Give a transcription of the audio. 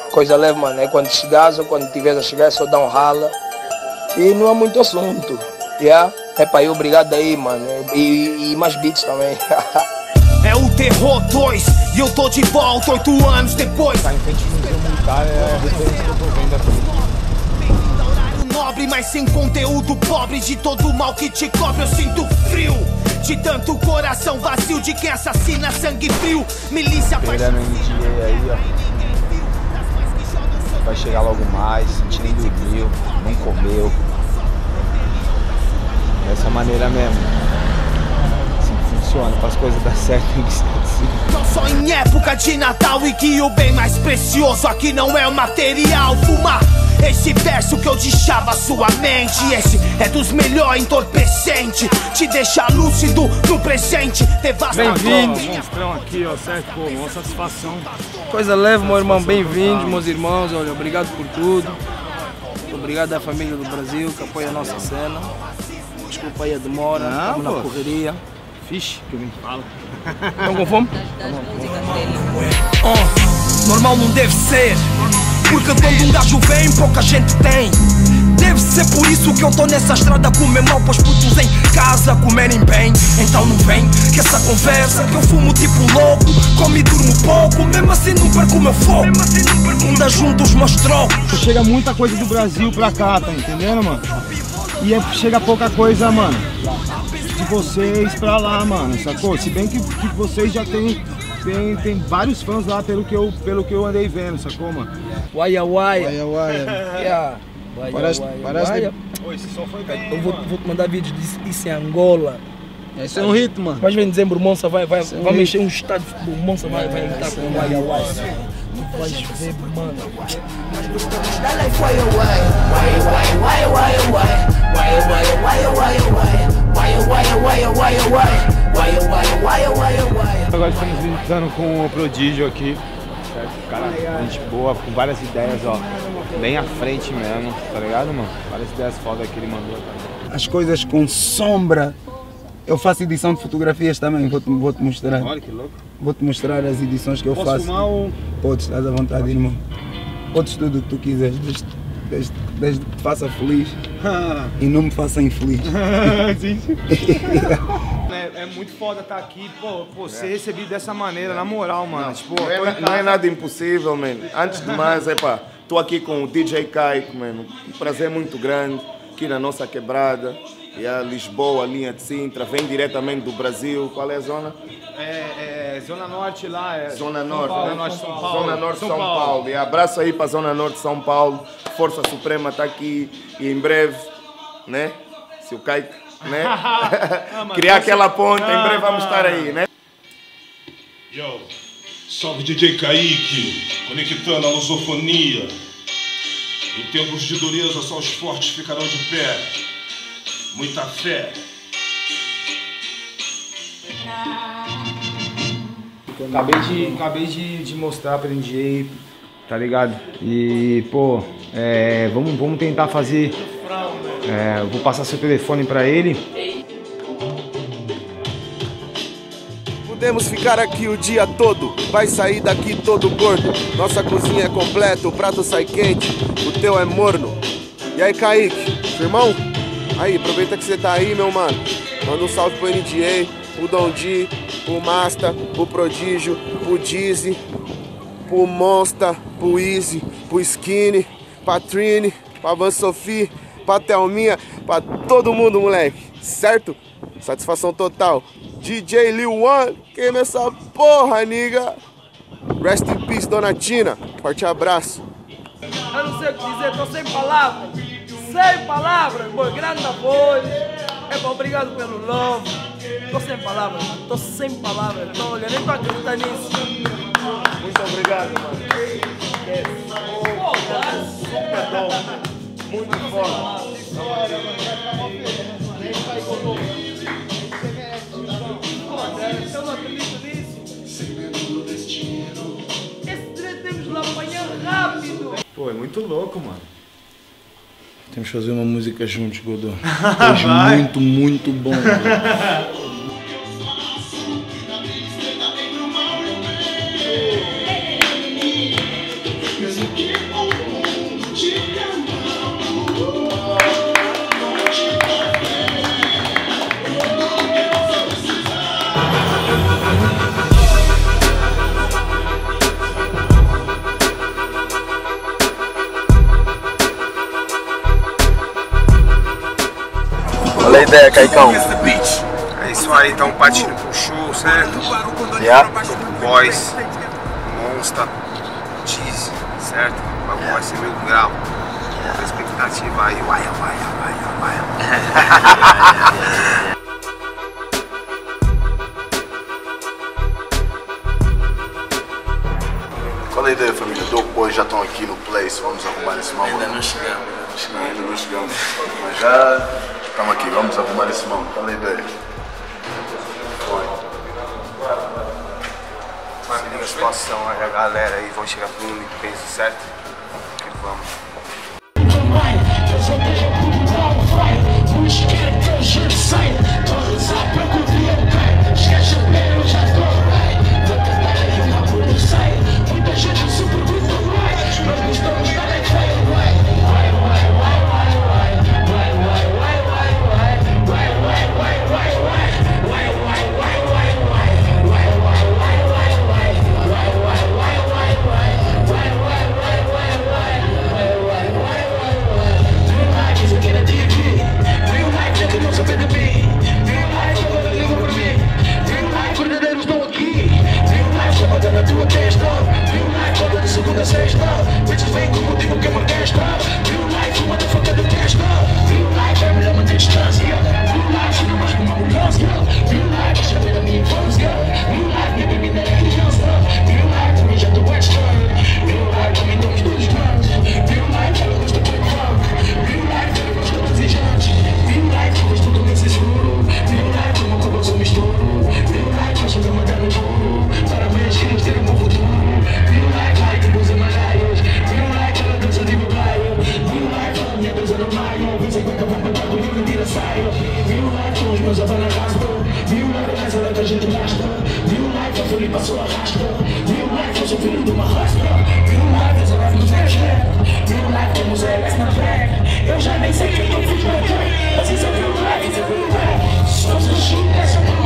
coisa leve, mano. É quando chegares ou quando tiveres a chegar, é só dar um rala. E não há muito assunto. Yeah? É para aí, obrigado aí, mano. E mais beats também. É o Terror 2 e eu tô de volta 8 anos depois. Tá em frente do museu militar, é a referência que eu tô vendo aqui. Nobre, mas sem conteúdo pobre. De todo mal que te cobre eu sinto frio. De tanto coração vazio de quem assassina sangue frio. Milícia esperando o NDA aí, ó. Vai chegar logo mais, a gente nem dormiu, não comeu. Dessa maneira mesmo. Assim que funciona, para as coisas dar certo tem que ser assim. Não só em época de Natal e que o bem mais precioso aqui não é o material. Fumar esse verso que eu deixava sua mente. Esse é dos melhores entorpecente. Te deixa lúcido no presente. Bem-vindos, monstrão aqui, ó, certo? Pô, uma satisfação. Coisa leve, meu irmão. Bem-vindos, meus irmãos. Olha, obrigado por tudo. Obrigado à família do Brasil que apoia a nossa cena. Desculpa aí a demora, estamos na correria. Fixe, que eu me falo. Estão com fome? Normal não deve ser, porque quando um gajo vem, pouca gente tem. Deve ser por isso que eu tô nessa estrada a comer mal, pois putos em casa comerem bem. Então não vem que essa conversa que eu fumo tipo louco, como e durmo pouco, mesmo assim não perco o meu foco. Ainda junto os meus trocos. Chega muita coisa do Brasil pra cá, tá entendendo, mano? E chega pouca coisa, mano, de vocês pra lá, mano, sacou? Se bem que vocês já tem vários fãs lá pelo que eu andei vendo, sacou, mano? Waia, waia. Waia, waia. Yeah. Parece Oi, esse som foi bem. Eu vou te mandar vídeo disso em Angola. Esse é um ritmo, mano. Mas vem em dezembro, o Monza vai mexer um estado de futebol. O Monza vai entrar com o Waia, waia. Tu vais ver, mano. Agora estamos visitando com o Prodígio aqui, certo? Cara, gente boa, com várias ideias, ó, bem à frente mesmo, tá ligado, mano? Várias ideias foda que ele mandou. Tá? As coisas com sombra. Eu faço edição de fotografias também, vou te mostrar. Olha que louco. Vou te mostrar as edições que eu faço. Posso fumar ou... Podes, estás à vontade, irmão. Podes tudo o que tu quiseres, desde que te faça feliz e não me faça infeliz. É muito foda estar aqui, pô, ser recebido dessa maneira, na moral, mano. Tipo, Não é nada impossível, mano. Antes de mais, tô aqui com o DJ Kaique, mano. Um prazer muito grande aqui na nossa quebrada. E a Lisboa, a linha de Sintra, vem diretamente do Brasil. Qual é a zona? Zona Norte lá, Zona Norte, Paulo, né? Norte, São Paulo. Zona Norte, São Paulo. E abraço aí para Zona Norte, São Paulo. Força Suprema está aqui e em breve, né? Se o Kaique, né? Criar aquela ponte, em breve vamos estar aí, né? Yo, salve DJ Kaique, conectando a lusofonia. Em tempos de dureza, só os fortes ficarão de pé. Muita fé. Acabei de mostrar pra NDA, tá ligado? E, pô, vamos tentar fazer... eu vou passar seu telefone pra ele. Podemos ficar aqui o dia todo, vai sair daqui todo gordo. Nossa cozinha é completa, o prato sai quente, o teu é morno. E aí, Kaique, irmão? Aí, aproveita que você tá aí, meu mano. Manda um salve pro NDA, pro Don D, pro Masta, pro Prodígio, pro Dizzy, pro Monsta, pro Easy, pro Skinny, pra Trini, pra Van Sophie, pra Thelminha, pra todo mundo, moleque. Certo? Satisfação total. DJ Lil One, queima essa porra, nigga. Rest in peace, Dona Tina. Forte abraço. Eu não sei o que dizer, tô sem palavras. Sem palavras, meu grande apoio. Obrigado pelo love. Tô sem palavras, mano. Tô sem palavras. Olha, nem tô acreditando nisso. Muito obrigado, mano. Super dope. Muito foda. Eu não acredito nisso. Esse direito temos de lá apanhar rápido. Pô, é muito louco, mano. Temos que fazer uma música juntos, Godô. É muito, muito bom. ideia, Caicão? É isso aí, então partindo pro show, certo? Yeah. Tô com Boys, Monster, Cheese, certo? O bagulho vai ser 1000 graus. A expectativa aí, vai. Qual é a ideia, família? Dope Boys já estão aqui no place, vamos arrumar esse mambo. Ainda não chegamos. Ainda não chegamos. Mas já estamos aqui, vamos arrumar esse mambo. Qual é a ideia? Família, a situação aí, a galera aí vão chegar pro único peso, certo? E vamos. Eu já nem sei quem eu fui, mas isso é real life, it's a real life. Somos do shit,